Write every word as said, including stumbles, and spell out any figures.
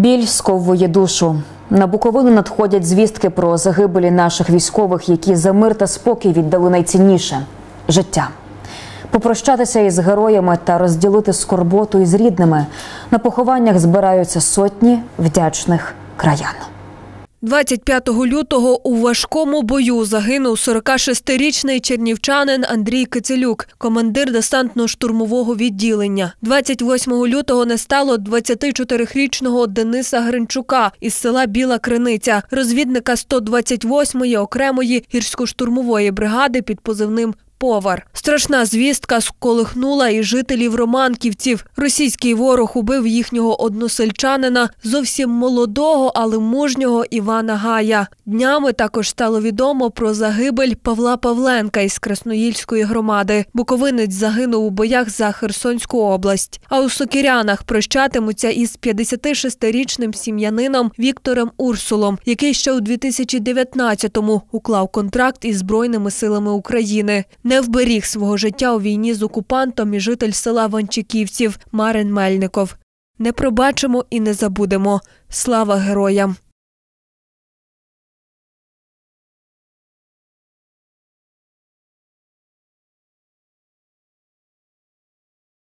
Біль сковує душу. На Буковину надходять звістки про загибелі наших військових, які за мир та спокій віддали найцінніше – життя. Попрощатися із героями та розділити скорботу із рідними. На похованнях збираються сотні вдячних краян. двадцять п'ятого лютого у важкому бою загинув сорокашестирічний чернівчанин Андрій Кицелюк, командир десантно-штурмового відділення. двадцять восьмого лютого не стало двадцятичотирирічного Дениса Гринчука із села Біла Криниця, розвідника сто двадцять восьмої окремої гірсько-штурмової бригади під позивним «Повар». Страшна звістка сколихнула і жителів Романківців. Російський ворог убив їхнього односельчанина, зовсім молодого, але мужнього Івана Гая. Днями також стало відомо про загибель Павла Павленка із Красноїльської громади. Буковинець загинув у боях за Херсонську область. А у Сокирянах прощатимуться із п'ятдесятишестирічним сім'янином Віктором Урсулом, який ще у дві тисячі дев'ятнадцятому уклав контракт із Збройними силами України. Не вберіг свого життя у війні з окупантом і житель села Ванчиківців Марин Мельников. Не пробачимо і не забудемо. Слава героям!